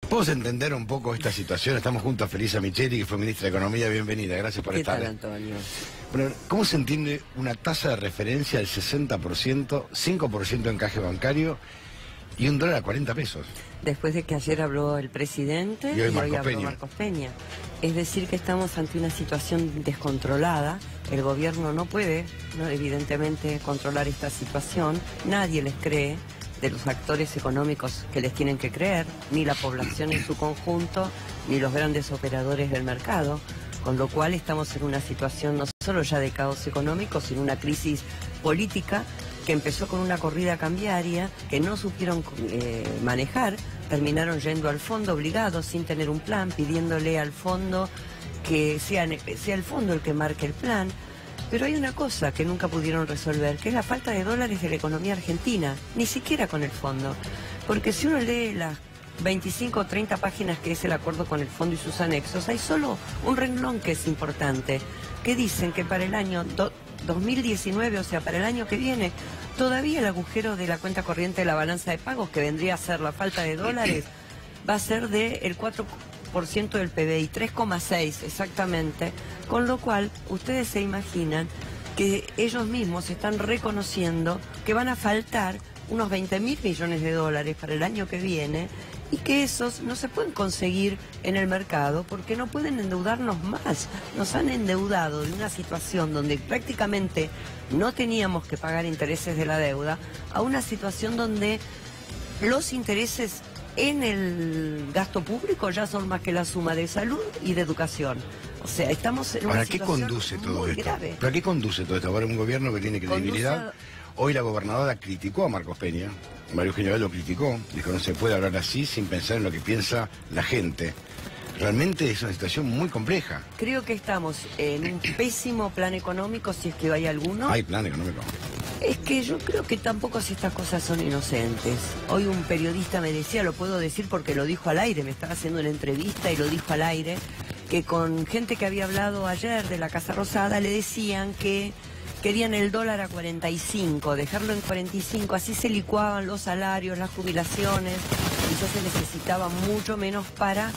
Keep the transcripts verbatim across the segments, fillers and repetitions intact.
¿Podemos entender un poco esta situación? Estamos junto a Felisa Micheli, que fue ministra de Economía. Bienvenida, gracias por ¿Qué estar. tal, Antonio? Bueno, ¿cómo se entiende una tasa de referencia del sesenta por ciento, cinco por ciento encaje bancario y un dólar a cuarenta pesos? Después de que ayer habló el presidente y hoy, y Marcos hoy habló Peña. Marcos Peña. Es decir, que estamos ante una situación descontrolada. El gobierno no puede, no, evidentemente, controlar esta situación. Nadie les cree, de los actores económicos que les tienen que creer, ni la población en su conjunto, ni los grandes operadores del mercado, con lo cual estamos en una situación no solo ya de caos económico, sino una crisis política que empezó con una corrida cambiaria que no supieron eh, manejar, terminaron yendo al fondo obligados, sin tener un plan, pidiéndole al fondo que sea, sea el fondo el que marque el plan. Pero hay una cosa que nunca pudieron resolver, que es la falta de dólares de la economía argentina, ni siquiera con el fondo. Porque si uno lee las veinticinco o treinta páginas que es el acuerdo con el fondo y sus anexos, hay solo un renglón que es importante, que dicen que para el año do, dos mil diecinueve, o sea, para el año que viene, todavía el agujero de la cuenta corriente de la balanza de pagos, que vendría a ser la falta de dólares, va a ser del cuatro por ciento del P B I, tres coma seis exactamente, con lo cual ustedes se imaginan que ellos mismos están reconociendo que van a faltar unos veinte mil millones de dólares para el año que viene y que esos no se pueden conseguir en el mercado porque no pueden endeudarnos más. Nos han endeudado en una situación donde prácticamente no teníamos que pagar intereses de la deuda a una situación donde los intereses en el gasto público ya son más que la suma de salud y de educación. O sea, estamos en una Ahora, ¿qué situación conduce todo muy esto? grave. ¿Pero a qué conduce todo esto? Ahora un gobierno que tiene credibilidad. Conduce... Hoy la gobernadora criticó a Marcos Peña. María Eugenia lo criticó. Dijo, no se puede hablar así sin pensar en lo que piensa la gente. Realmente es una situación muy compleja. Creo que estamos en un pésimo plan económico, si es que hay alguno. Hay plan económico. Es que yo creo que tampoco si estas cosas son inocentes. Hoy un periodista me decía, lo puedo decir porque lo dijo al aire, me estaba haciendo una entrevista y lo dijo al aire, que con gente que había hablado ayer de la Casa Rosada le decían que querían el dólar a cuarenta y cinco, dejarlo en cuarenta y cinco, así se licuaban los salarios, las jubilaciones, y ya se necesitaba mucho menos para,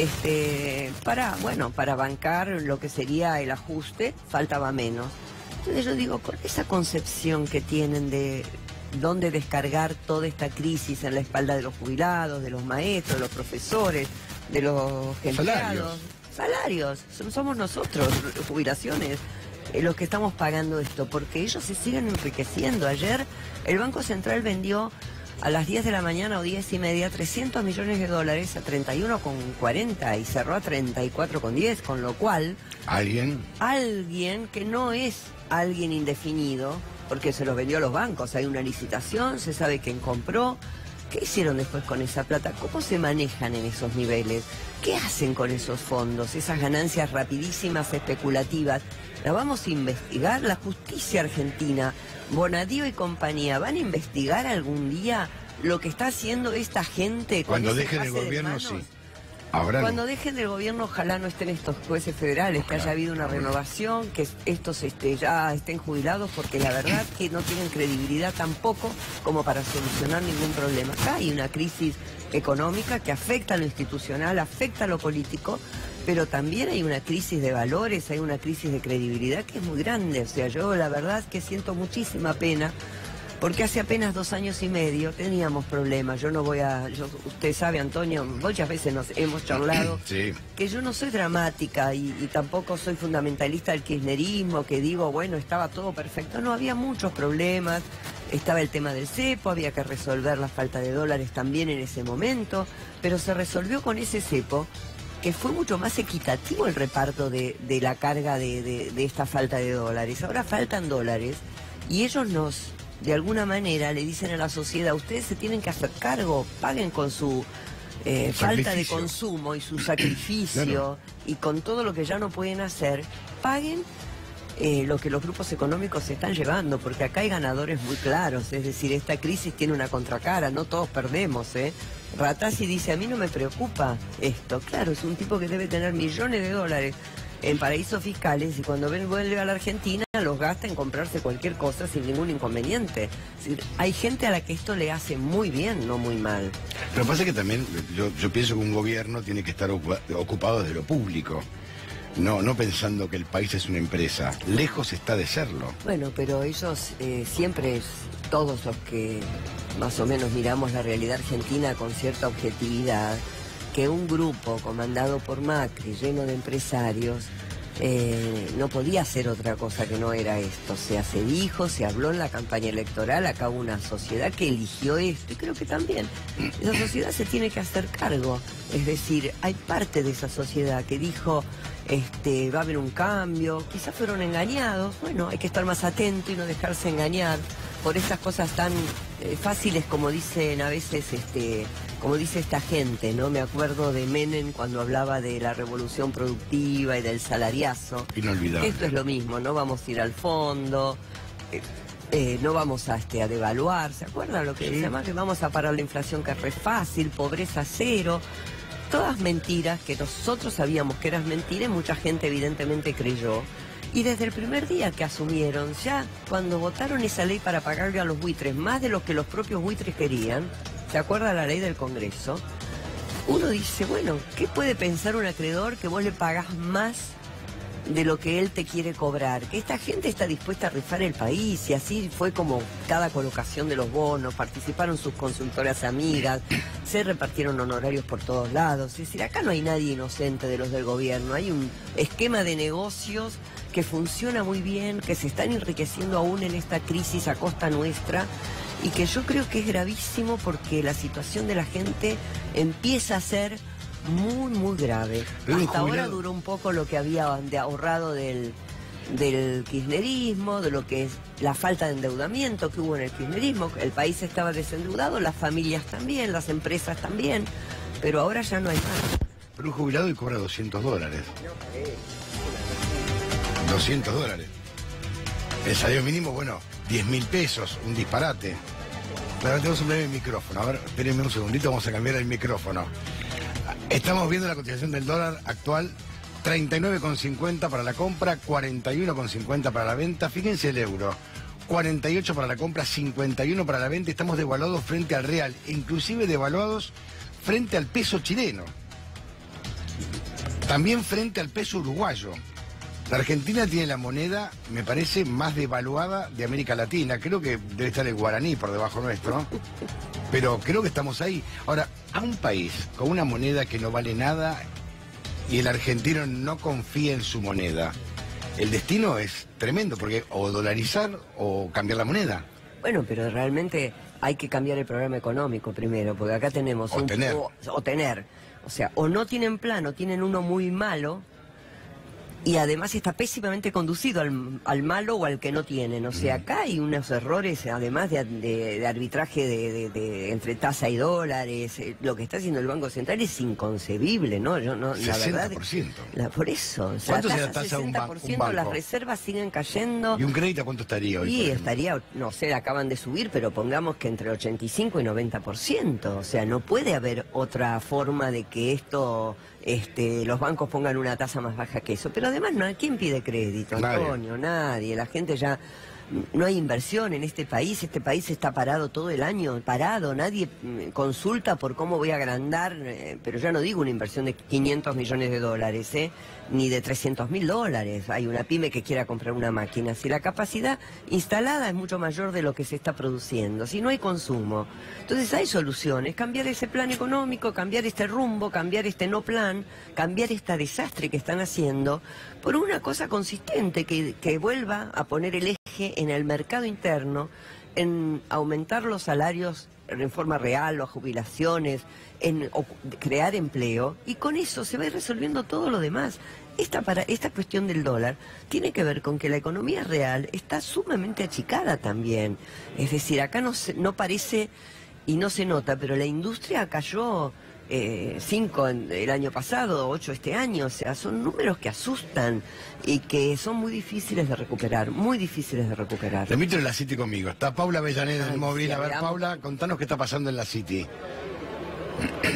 este, para, bueno, para bancar lo que sería el ajuste, faltaba menos. Entonces yo digo, con esa concepción que tienen de dónde descargar toda esta crisis en la espalda de los jubilados, de los maestros, de los profesores, de los empleados, salarios, somos nosotros, jubilaciones, eh, los que estamos pagando esto, porque ellos se siguen enriqueciendo. Ayer el Banco Central vendió a las diez de la mañana o diez y media trescientos millones de dólares a treinta y uno con cuarenta y cerró a treinta y cuatro con diez, con lo cual... ¿Alguien? Alguien que no es alguien indefinido, porque se los vendió a los bancos, hay una licitación, se sabe quién compró. ¿Qué hicieron después con esa plata? ¿Cómo se manejan en esos niveles? ¿Qué hacen con esos fondos? Esas ganancias rapidísimas, especulativas. ¿La vamos a investigar? La justicia argentina, Bonadío y compañía, ¿van a investigar algún día lo que está haciendo esta gente? Con Cuando ese dejen el pase de gobierno, manos? sí. Ahora Cuando no. dejen del gobierno, ojalá no estén estos jueces federales, Ojalá. que haya habido una renovación, que estos este, ya estén jubilados, porque la verdad que no tienen credibilidad tampoco como para solucionar ningún problema. Acá hay una crisis económica que afecta a lo institucional, afecta a lo político, pero también hay una crisis de valores, hay una crisis de credibilidad que es muy grande. O sea, yo la verdad es que siento muchísima pena, porque hace apenas dos años y medio teníamos problemas. Yo no voy a... Yo, usted sabe, Antonio, muchas veces nos hemos charlado, sí, que yo no soy dramática y, y tampoco soy fundamentalista del kirchnerismo, que digo, bueno, estaba todo perfecto. No, había muchos problemas. Estaba el tema del cepo, había que resolver la falta de dólares también en ese momento, pero se resolvió con ese cepo, que fue mucho más equitativo el reparto de, de la carga de, de, de esta falta de dólares. Ahora faltan dólares y ellos nos... de alguna manera le dicen a la sociedad, ustedes se tienen que hacer cargo, paguen con su eh, falta de consumo y su sacrificio, claro, y con todo lo que ya no pueden hacer, paguen eh, lo que los grupos económicos se están llevando, porque acá hay ganadores muy claros, es decir, esta crisis tiene una contracara, no todos perdemos, ¿eh? Ratazzi dice, a mí no me preocupa esto, claro, es un tipo que debe tener millones de dólares, en paraísos fiscales y cuando ven, vuelve a la Argentina los gasta en comprarse cualquier cosa sin ningún inconveniente. Es decir, hay gente a la que esto le hace muy bien, no muy mal. Lo que pasa es que también yo, yo pienso que un gobierno tiene que estar ocupado de lo público. No, no pensando que el país es una empresa. Lejos está de serlo. Bueno, pero ellos eh, siempre, todos los que más o menos miramos la realidad argentina con cierta objetividad, que un grupo comandado por Macri, lleno de empresarios, eh, no podía hacer otra cosa que no era esto. O sea, se dijo, se habló en la campaña electoral, acá hubo una sociedad que eligió esto, y creo que también esa sociedad se tiene que hacer cargo. Es decir, hay parte de esa sociedad que dijo, este, va a haber un cambio, quizás fueron engañados, bueno, hay que estar más atento y no dejarse engañar por esas cosas tan eh, fáciles como dicen a veces, este, como dice esta gente, ¿no? Me acuerdo de Menem cuando hablaba de la revolución productiva y del salariazo. Inolvidable. Esto es lo mismo, no vamos a ir al fondo, eh, eh, no vamos a, este, a devaluar, ¿se acuerdan lo que Sí. dice más? Que vamos a parar la inflación, que es re fácil, pobreza cero. Todas mentiras que nosotros sabíamos que eran mentiras, mucha gente evidentemente creyó. Y desde el primer día que asumieron, ya cuando votaron esa ley para pagarle a los buitres más de lo que los propios buitres querían, ¿se acuerda la ley del Congreso? Uno dice, bueno, ¿qué puede pensar un acreedor que vos le pagás más de lo que él te quiere cobrar? Que esta gente está dispuesta a rifar el país, y así fue como cada colocación de los bonos, participaron sus consultoras amigas, se repartieron honorarios por todos lados. Es decir, acá no hay nadie inocente de los del gobierno, hay un esquema de negocios que funciona muy bien, que se están enriqueciendo aún en esta crisis a costa nuestra, y que yo creo que es gravísimo porque la situación de la gente empieza a ser muy, muy grave. Pero Hasta ahora jubilado... duró un poco lo que había de ahorrado del, del kirchnerismo, de lo que es la falta de endeudamiento que hubo en el kirchnerismo. El país estaba desendeudado, las familias también, las empresas también, pero ahora ya no hay más. Pero un jubilado y cobra doscientos dólares. doscientos dólares. El salario mínimo, bueno, diez mil pesos, un disparate. Pero tengo que cambiar el micrófono. A ver, espérenme un segundito, vamos a cambiar el micrófono. Estamos viendo la cotización del dólar actual, treinta y nueve con cincuenta para la compra, cuarenta y uno con cincuenta para la venta. Fíjense el euro, cuarenta y ocho para la compra, cincuenta y uno para la venta. Estamos devaluados frente al real, inclusive devaluados frente al peso chileno. También frente al peso uruguayo. La Argentina tiene la moneda, me parece, más devaluada de América Latina. Creo que debe estar el guaraní por debajo nuestro, pero creo que estamos ahí. Ahora, a un país con una moneda que no vale nada y el argentino no confía en su moneda, el destino es tremendo, porque o dolarizar o cambiar la moneda. Bueno, pero realmente hay que cambiar el programa económico primero, porque acá tenemos... O un, tener. O, o tener. O sea, o no tienen plan, o tienen uno muy malo, y además está pésimamente conducido al, al malo o al que no tienen. O sea, acá hay unos errores, además de, de, de arbitraje de, de, de, entre tasa y dólares. Eh, lo que está haciendo el Banco Central es inconcebible, ¿no? Yo no, la verdad. sesenta por ciento. La, por eso. O sea, ¿Cuánto tasa, se la tasa un, ba un banco? Las reservas siguen cayendo. ¿Y un crédito cuánto estaría hoy? Y estaría, no sé, acaban de subir, pero pongamos que entre ochenta y cinco y noventa por ciento. O sea, no puede haber otra forma de que esto, este, los bancos pongan una tasa más baja que eso. Pero además, ¿no? ¿Quién pide crédito, Antonio? Nadie. Nadie. La gente ya... No hay inversión en este país, este país está parado todo el año, parado, nadie consulta por cómo voy a agrandar, eh, pero ya no digo una inversión de quinientos millones de dólares, eh, ni de trescientos mil dólares. Hay una pyme que quiera comprar una máquina. Si la capacidad instalada es mucho mayor de lo que se está produciendo, si no hay consumo. Entonces hay soluciones, cambiar ese plan económico, cambiar este rumbo, cambiar este no plan, cambiar este desastre que están haciendo, por una cosa consistente que, que vuelva a poner el eje en el mercado interno, en aumentar los salarios en forma real, o jubilaciones, en o, crear empleo, y con eso se va a ir resolviendo todo lo demás. Esta, para, esta cuestión del dólar tiene que ver con que la economía real está sumamente achicada también. Es decir, acá no, se, no parece y no se nota, pero la industria cayó eh, cinco el año pasado, ocho este año. O sea, son números que asustan y que son muy difíciles de recuperar, muy difíciles de recuperar. Le invito en la City conmigo. Está Paula Avellaneda en el móvil. Sí, A ver, veamos. Paula, contanos qué está pasando en la City.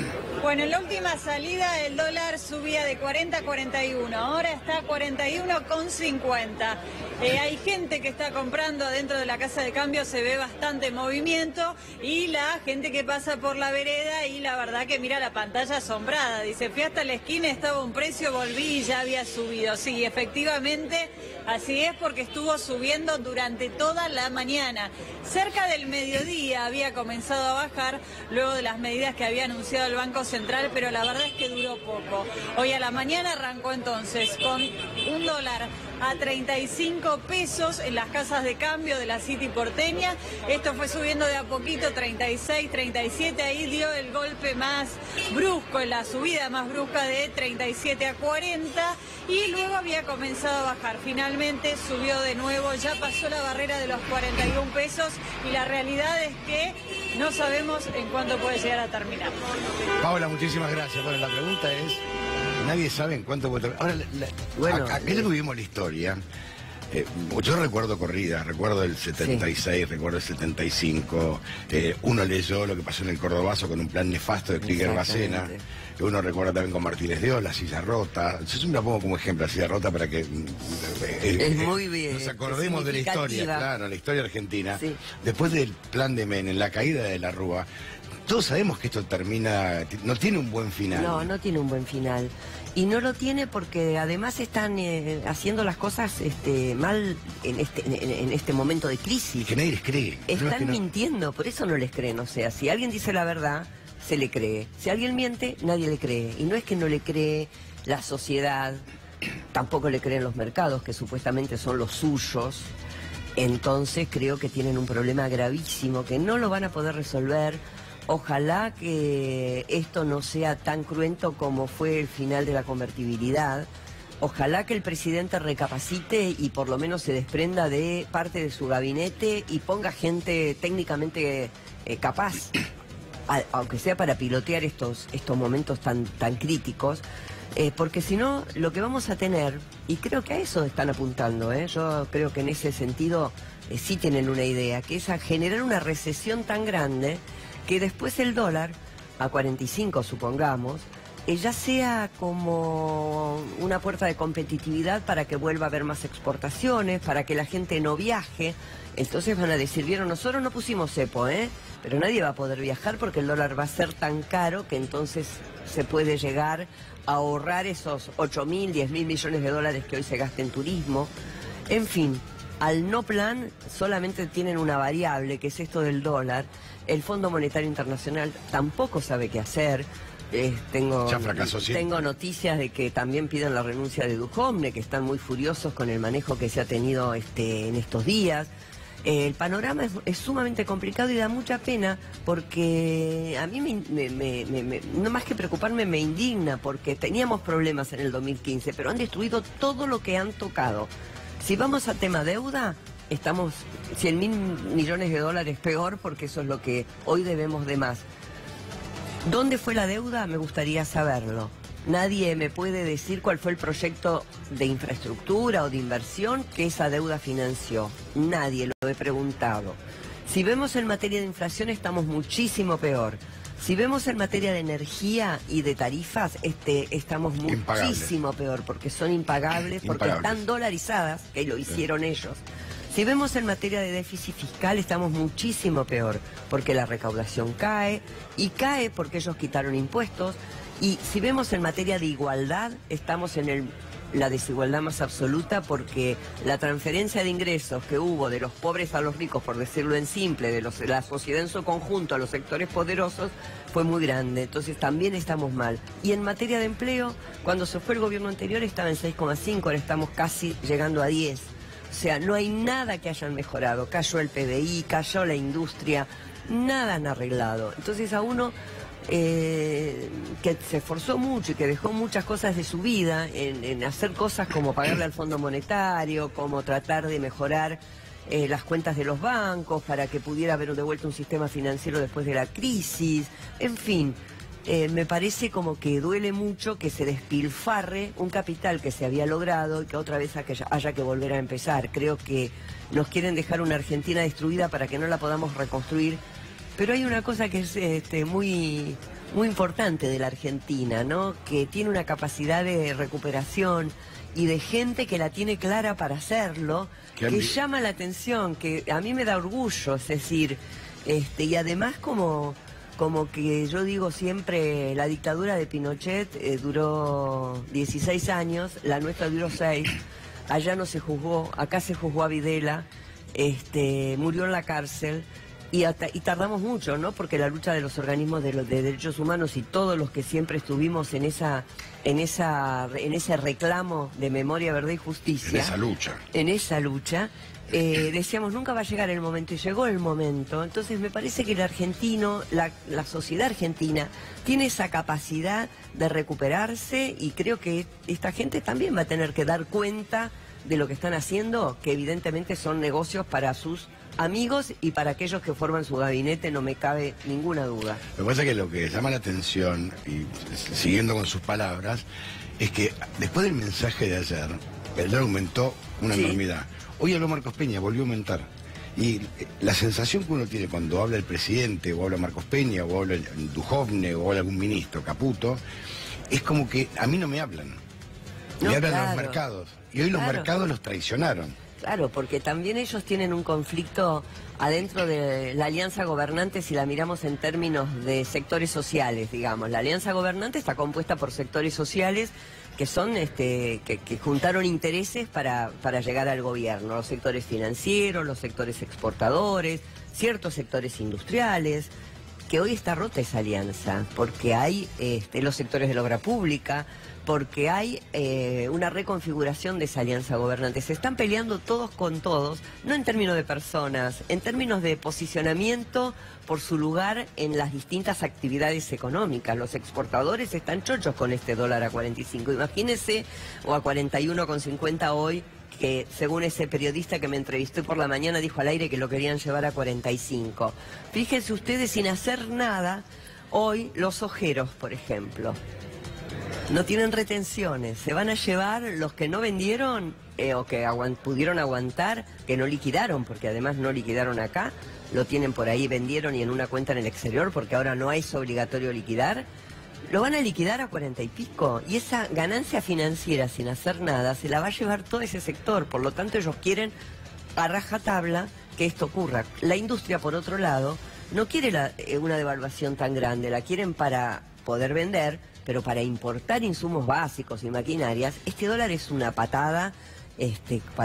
Bueno, en la última salida el dólar subía de cuarenta a cuarenta y uno, ahora está a cuarenta y uno con cincuenta. Eh, hay gente que está comprando adentro de la casa de cambio, se ve bastante movimiento, y la gente que pasa por la vereda y la verdad que mira la pantalla asombrada. Dice, fui hasta la esquina, estaba un precio, volví y ya había subido. Sí, efectivamente, así es, porque estuvo subiendo durante toda la mañana. Cerca del mediodía había comenzado a bajar luego de las medidas que había anunciado el Banco Central, pero la verdad es que duró poco. Hoy a la mañana arrancó entonces con un dólar a treinta y cinco pesos en las casas de cambio de la City porteña. Esto fue subiendo de a poquito, treinta y seis, treinta y siete, ahí dio el golpe más brusco, en la subida más brusca de treinta y siete a cuarenta, y luego había comenzado a bajar. Finalmente subió de nuevo, ya pasó la barrera de los cuarenta y un pesos, y la realidad es que no sabemos en cuánto puede llegar a terminar. Paola, muchísimas gracias. Bueno, la pregunta es, nadie sabe en cuánto puede terminar. Ahora, la, bueno, acá, aquello que vimos la historia, eh, yo recuerdo corrida, recuerdo el setenta y seis, sí. Recuerdo el setenta y cinco, eh, uno leyó lo que pasó en el Cordobazo con un plan nefasto de Krieger Bacena, uno recuerda también con Martínez de Oz, la silla rota. Yo siempre la pongo como ejemplo, la silla rota, para que eh, es muy bien, nos acordemos de la historia, claro, la historia argentina. Sí. Después del plan de Menem, la caída de la Rúa, todos sabemos que esto termina, no tiene un buen final. No, no tiene un buen final. Y no lo tiene porque además están eh, haciendo las cosas este, mal en este, en, en este momento de crisis. Y que nadie les cree. Están es que no... mintiendo, por eso no les creen. O sea, si alguien dice la verdad, se le cree. Si alguien miente, nadie le cree. Y no es que no le cree la sociedad, tampoco le creen los mercados, que supuestamente son los suyos. Entonces creo que tienen un problema gravísimo, que no lo van a poder resolver. Ojalá que esto no sea tan cruento como fue el final de la convertibilidad. Ojalá que el presidente recapacite y por lo menos se desprenda de parte de su gabinete y ponga gente técnicamente eh, capaz, a, aunque sea para pilotear estos, estos momentos tan, tan críticos. Eh, porque si no, lo que vamos a tener, y creo que a eso están apuntando, ¿eh? Yo creo que en ese sentido eh, sí tienen una idea, que es a generar una recesión tan grande que después el dólar, a cuarenta y cinco supongamos, eh, ya sea como una puerta de competitividad para que vuelva a haber más exportaciones, para que la gente no viaje. Entonces van a decir, vieron, nosotros no pusimos cepo, ¿eh? Pero nadie va a poder viajar porque el dólar va a ser tan caro que entonces se puede llegar a ahorrar esos ocho mil, diez mil millones de dólares que hoy se gasta en turismo. En fin, al no plan solamente tienen una variable, que es esto del dólar. El Fondo Monetario Internacional tampoco sabe qué hacer. Eh, tengo, ya fracasó siempre. Tengo noticias de que también piden la renuncia de Duhovne, que están muy furiosos con el manejo que se ha tenido este, en estos días. Eh, el panorama es, es sumamente complicado y da mucha pena porque a mí me, me, me, me, me, no más que preocuparme me indigna, porque teníamos problemas en el dos mil quince, pero han destruido todo lo que han tocado. Si vamos a tema deuda, estamos cien mil millones de dólares peor, porque eso es lo que hoy debemos de más. ¿Dónde fue la deuda? Me gustaría saberlo. Nadie me puede decir cuál fue el proyecto de infraestructura o de inversión que esa deuda financió. Nadie, lo he preguntado. Si vemos en materia de inflación, estamos muchísimo peor. Si vemos en materia de energía y de tarifas, este, estamos muchísimo impagables. peor, porque son impagables, porque impagables. Están dolarizadas, que lo hicieron sí. ellos. Si vemos en materia de déficit fiscal, estamos muchísimo peor, porque la recaudación cae, y cae porque ellos quitaron impuestos. Y si vemos en materia de igualdad, estamos en el, la desigualdad más absoluta, porque la transferencia de ingresos que hubo de los pobres a los ricos, por decirlo en simple, de los, la sociedad en su conjunto a los sectores poderosos, fue muy grande. Entonces también estamos mal. Y en materia de empleo, cuando se fue el gobierno anterior estaba en seis coma cinco, ahora estamos casi llegando a diez. O sea, no hay nada que hayan mejorado. Cayó el P D I, cayó la industria, nada han arreglado. Entonces a uno... Eh, que se esforzó mucho y que dejó muchas cosas de su vida en, en hacer cosas como pagarle al Fondo Monetario, como tratar de mejorar eh, las cuentas de los bancos para que pudiera haber de vuelta un sistema financiero después de la crisis, en fin. Eh, me parece como que duele mucho que se despilfarre un capital que se había logrado y que otra vez haya, haya que volver a empezar. Creo que nos quieren dejar una Argentina destruida para que no la podamos reconstruir. Pero hay una cosa que es este, muy, muy importante de la Argentina, ¿no? Que tiene una capacidad de recuperación y de gente que la tiene clara para hacerlo, que llama la atención, que a mí me da orgullo, es decir, este, y además como, como que yo digo siempre, la dictadura de Pinochet eh, duró dieciséis años, la nuestra duró seis, allá no se juzgó, acá se juzgó a Videla, este, murió en la cárcel. Y, hasta, y tardamos mucho, ¿no? Porque la lucha de los organismos de, los, de derechos humanos y todos los que siempre estuvimos en esa, en esa, en ese reclamo de memoria, verdad y justicia. En esa lucha. En esa lucha. Eh, decíamos, nunca va a llegar el momento, y llegó el momento. Entonces me parece que el argentino, la, la sociedad argentina, tiene esa capacidad de recuperarse y creo que esta gente también va a tener que dar cuenta de lo que están haciendo, que evidentemente son negocios para sus amigos y para aquellos que forman su gabinete, no me cabe ninguna duda. Lo que pasa es que lo que llama la atención, y siguiendo con sus palabras, es que después del mensaje de ayer, el dólar aumentó una Sí. enormidad. Hoy habló Marcos Peña, volvió a aumentar. Y la sensación que uno tiene cuando habla el presidente, o habla Marcos Peña, o habla el Duhovne, o habla algún ministro, Caputo, es como que a mí no me hablan. Me No, hablan claro. los mercados. Y hoy los Claro. mercados los traicionaron. Claro, porque también ellos tienen un conflicto adentro de la alianza gobernante si la miramos en términos de sectores sociales, digamos. La alianza gobernante está compuesta por sectores sociales que son, este, que, que juntaron intereses para, para llegar al gobierno. Los sectores financieros, los sectores exportadores, ciertos sectores industriales, que hoy está rota esa alianza, porque hay este, los sectores de la obra pública, porque hay eh, una reconfiguración de esa alianza gobernante. Se están peleando todos con todos, no en términos de personas, en términos de posicionamiento por su lugar en las distintas actividades económicas. Los exportadores están chochos con este dólar a cuarenta y cinco, imagínense, o a cuarenta y uno con cincuenta hoy, que según ese periodista que me entrevistó por la mañana dijo al aire que lo querían llevar a cuarenta y cinco. Fíjense ustedes, sin hacer nada, hoy los ojeros, por ejemplo, no tienen retenciones, se van a llevar los que no vendieron eh, o que aguant pudieron aguantar, que no liquidaron, porque además no liquidaron acá, lo tienen por ahí, vendieron y en una cuenta en el exterior, porque ahora no es obligatorio liquidar, lo van a liquidar a cuarenta y pico, y esa ganancia financiera sin hacer nada se la va a llevar todo ese sector, por lo tanto ellos quieren a rajatabla que esto ocurra. La industria, por otro lado, no quiere la, eh, una devaluación tan grande, la quieren para poder vender, pero para importar insumos básicos y maquinarias, este dólar es una patada este, para